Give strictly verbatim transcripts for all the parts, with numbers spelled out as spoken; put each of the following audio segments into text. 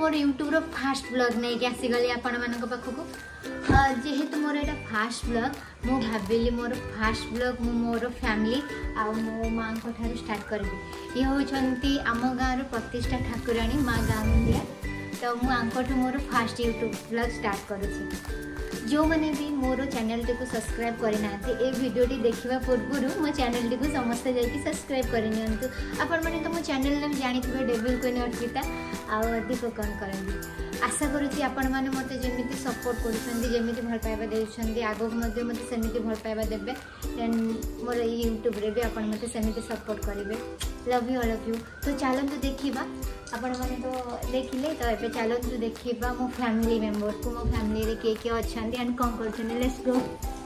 मोर YouTube रो first blog नहीं कि आसीगली आपण मानक पाखको जेहेतु मोर एटा फास्ट ब्लॉग मु भाबिली मोर फास्ट ब्लॉग मु मोर फैमिली आ मो मां को ठारू स्टार्ट करबी। ये होचंती आम गाँव प्रतिष्ठा ठाकुराणी माँ गाँवलिया तो मु आंकठू मोर फास्ट यूट्यूब ब्लॉग स्टार्ट करुछि। जो मैंने भी मोर चैनल टी को सब्सक्राइब करना ए वीडियो टी देखा पूर्व मो चैनल टी को समस्त जाकि सब्सक्राइब करनी आपण मैंने तो मो चैनल ने जानिथिबे डेविल क्वीन अर्पिता आ अधिक कौन करंदी। आशा करुँची आपण मैंने मत जमी सपोर्ट करमिति भल पाइबा देउछंदी आगो मते मते सेमिति भल पाइबा देबे देन मोर यूट्यूब रे भी आपण मते सेमिति सपोर्ट करिवे। Love you all of you. तो चलंतु देखिबा आपण मैंने तो देखिले तो एबे चलंतु देखिबा मो फैमिली मेंबर को मो फैमिली रे के के अछंदी एंड कोन करछन। Let's go.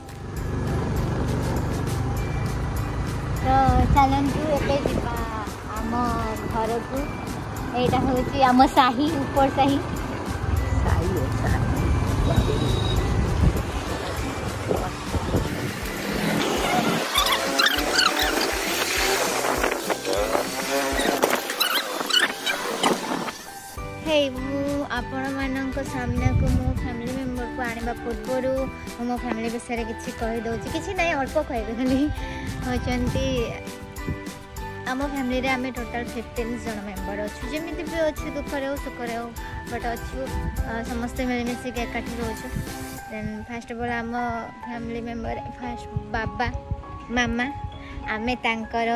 तो चलंतु एबे जिबा आम घर को एटा होची आम साही ऊपर साही हे मु आपण मानक सामने को मो फैमिली मेंबर को आनिबा पूर्व मो फैमिली विषय किसी कही दउची किसी नहीं अल्प कहि खाली होचंती आम फैमिली रे आमे टोटल फिफ्टीन जन मेंबर अच्छु जमी भी अच्छे दुखरे हो सुखरे हो बट अच्छु समस्ते मिलमिशिक एकाठी रोचु। देन फास्ट ऑफ ऑल आम फैमिली मेंबर फास्ट बाबा मामा आमे तांकर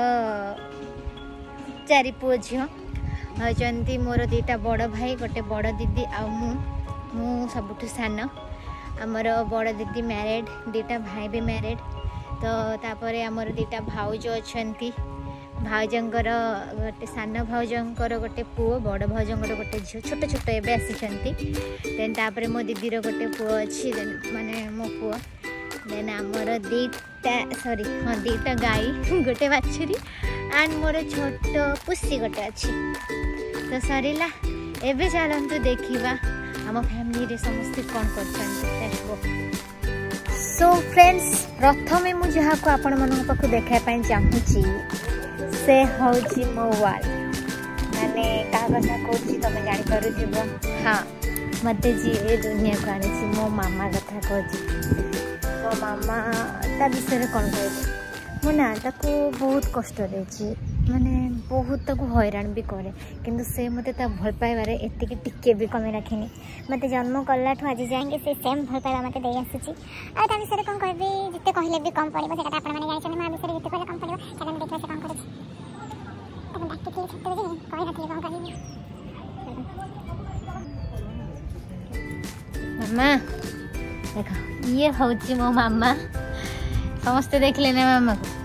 चारि पुओ झियो होचंती मोर दीटा बड़ भाई गोटे बड़ दीदी आ मु मु सबुठु सान आमर बड़ दीदी मैरिड दीटा भाई भी मैरिड तो तापर आमर दीटा भाउज अच्छंती भाउजंकर गोटे सान भाउजंकर गोटे पुओ बड़ भाउजंकर गोटे झील छोट छोट एवं आसी देन तापर मो दीदीर गोटे पुओ अच्छी देन माने मो पुओ देन आमर दीटा सॉरी हाँ दीटा गाई गोटे बाछुरी एंड मोर छोट पुसी गोटे अच्छी। तो सरला एबे चलंतु देखिबा आम फैमिली रे समस्त कौन कर। सो फ्रेंड्स प्रथमे मु जहाँ को आपण मन पाखु देखा चाहूँगी से हूँ मो वाल माने क्या कथा कहूँ तुम जापर हाँ मत जी ए दुनिया को आनी मो मामा कथा कहूँ मो मामा ता विषय कौन कह मो ना ताको बहुत कष्ट देची माने बहुत ताको हैरान भी करे किंतु से मते ता भल पाइबारे एतिकी टिके भी कमी रखिनी मते जन्म कला ठु आज जाएंगे से सेम भल पाइबा मते देई आसुची आ ता विषय कोन कहबी जिते कहले भी कम पड़िबो सेटा आपण माने जानिछन मा विषय जिते कहले कम पड़िबो सेटा हम देखला से कम करछि तब डाक्टर के छत्ते जे कहि नथि कम कहि मामा देखो ये होची मो मामा समस्त देख लेने मामा को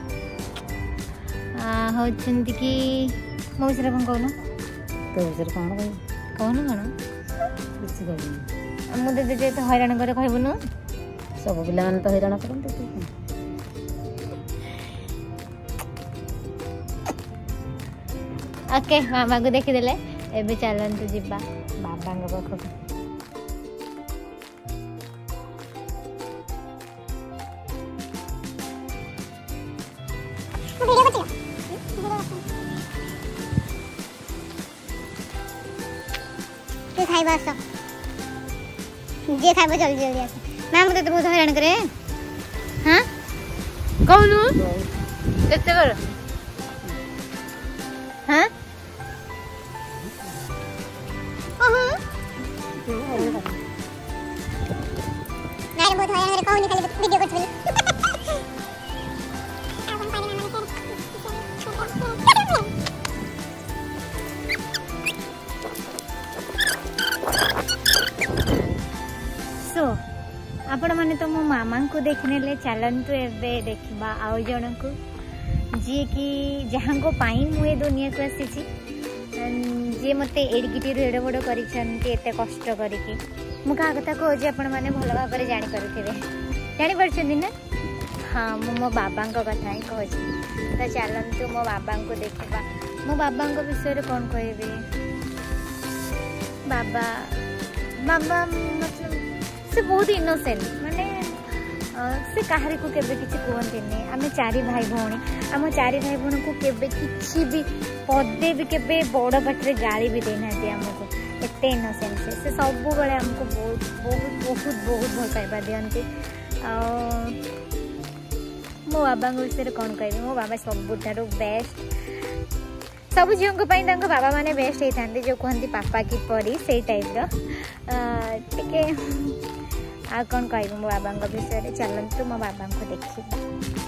होचंती कि मो विषय कौन कहून तो विषय कौन कहून कौन किसी कहून मुझे जे तो हैरान करे कहबुनु सब पिला मन तो हैरान करते ओके मामा को देखीदेले एबे चलंतु जिबा बाबा पाखक। तू खाइबा आस जे खाइबा जल्दी जल्दी आस मैम तो बहुत हैरान करे हाँ कहूनु केते कर हाँ नहीं बहुत हैरान करे कहूनु खाली वीडियो कर आपण मैंने तो मो मामा को देखने चलतु एबे देखा आउ जन को जी कि जहाँ को पाई मुझे दुनिया को आसी जी मत एड़गिटी एड़ बड़ कर कष्ट करके मु क्या कथा कहूँ आपण मैंने भल भाव में जापे जापार ना हाँ मु मो बाबा कथा ही कहूँ। तो चलतु मो बाबा को देखा मो बाबा विषय कौन कह बाबा बाबा मतलब से बहुत इनोसेंट माने से कहारी को केबे किछि कहंतिनी आमे चारि भाई भौणी आम चारि भाई भौणी को केबे किछि भी पदे भी केबे बड़ पाटरे गाली भी देना आमको एत इनोसेंट से सब बेले आमको बहुत बहुत बहुत बहुत भल पाइबा दिखती। मो बाबा विषय कौन कह मो बाबा सबुठार बेस्ट सब झील बाबा माने बेस्ट होता जो कहते पापा की परी से टाइप रे आ कौन कह मो बाबा विषय चलतु मो बाबा को देखा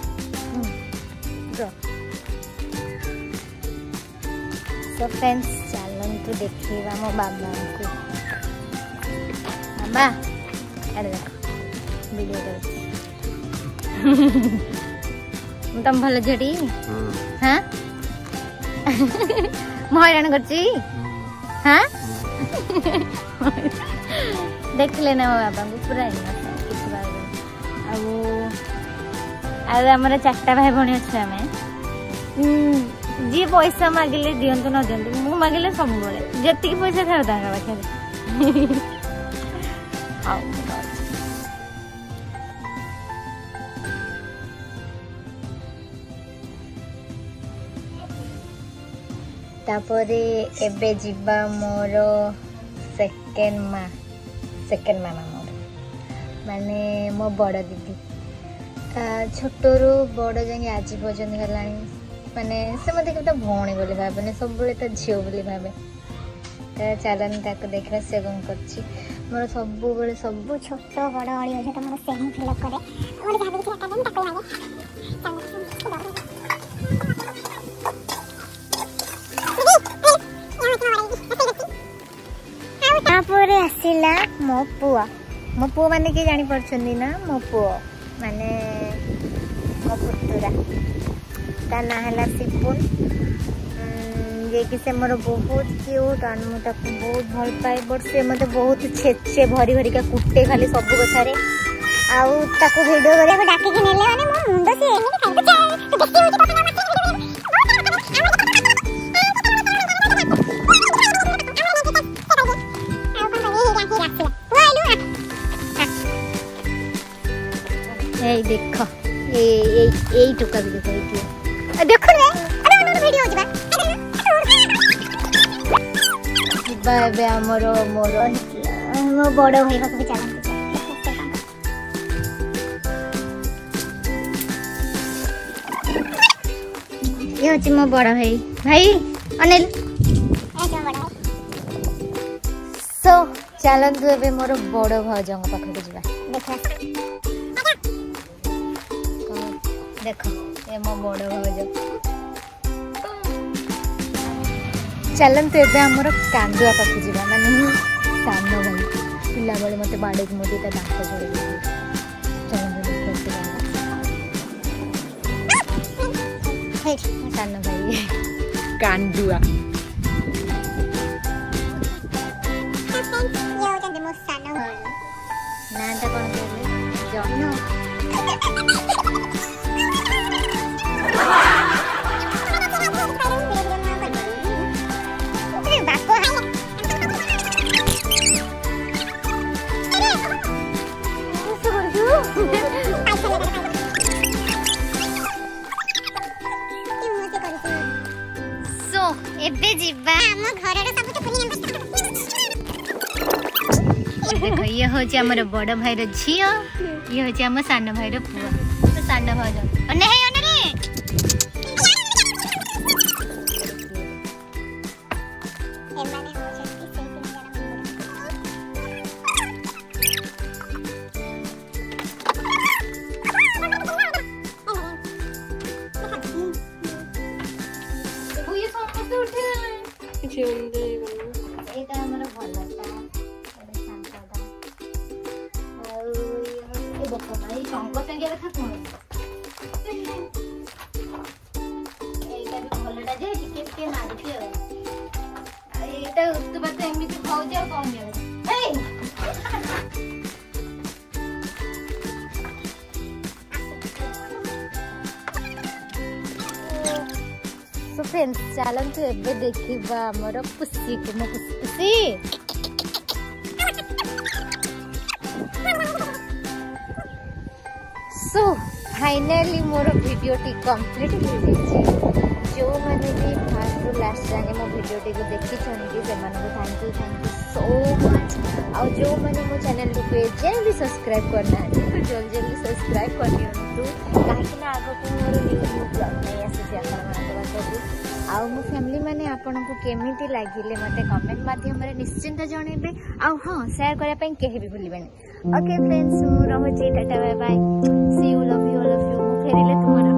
सो फ्रेंड्स चलतु देखा मो बाबा को बाबा अरे देख वीडियो तुम भल झेटी हाँ मैं हैरान कर हाँ देख लेना मो बाबा को पूरा आमर चार्टा भाई भाई अच्छे आम जी पैसा मागिले दिंतु न दिंतु मु मागिले सब जी पैसा था पाखे तापरे एबे जिबा मोर सेकेंड माँ सेकेंड मामा मोर माने मो बड़ दीदी छोटरू बड़ जाए आज पर्यटन गलानी माने से मत के भौणी बोली भावे सब तो झील बोली भावे चलन ताक देखा से कौन कर मोर सब बेले सब छोट बड़ अड़ी अच्छे मोर सेम फिल करे आसला मो पुआ मो पुआ माने कि जानी परछन्दी ना मो पुआ माने मो पुतुरा ता ना हला सिपुन जे कि से मोर बहुत क्यूट और मु ताको बहुत भल पाए बट से मते बहुत छेचे भरी भरी का कुटे खाली सब कथा रे आउ ताको वीडियो करे डाकी के नेले माने मो मुंड से एनी खाइ तो देखि होची ए देखो ए ए ए टुका भी देखो ये देखो रे अरे अरे वीडियो होची बा बे बे हमर मोर मो बड़ भाई पाखु चलन ये होची मो बड़ भाई भाई अनिल सो चलतु एबे मोर बड़ भाजंग पाखु जिबा देखा देखो ये मो बड़ भाज चलतु एबे हमर कांदुआ पाखु जिबा माने सान भाई पिला बेले मते बाड़े को मोदी ता दांत जोड़े चलतु देखो हे सान भाई कांदुआ ना ता कोन बोले जॉनो सो एबे जिबा हम घर रे सब तो देखो ये होची हमर बड़ भाई रो झियो ये होची हम सान भाई रो पुआ तो सान भाई रो नहीं ओने रे एमाने हो जंती से तीन जना वो ये समस्त उठे किछ उंदे एटा हमर भलता देखो भाई शंकर संगे देखा कौन एटा भी भलटा जे टिके टिके मारती हो एटा उतु बात एमिति खाउ जे कौन जे ए सो फ्रेंड्स चलतु एबे देखिबा हमर पुसी को मो पुसी सो फाइनली मोर वीडियो टी कंप्लीट हो गई जो मैंने भी फास्ट टू लास्ट जाने मो वीडियो टी को देखी छन कि से मन को thank you thank you so much. और जो मैंने मो चैनल को एजाएं भी सब्सक्राइब करना तो जल्दी जल्दी सब्सक्राइब कर दिंतु कहीं आग को मोर न्यू न्यू ब्लॉग नहीं आसी आउ मो फैमिली मैंने आपन को केमिति लागिले मते कमेंट माध्यम रे निश्चिंत जणेबे आउ हां शेयर करिया पई केहि भी भूलिबेनी। ओके फ्रेंड्स मु रहूची tata bye bye see you love you all of you. मु फेरिले तुमर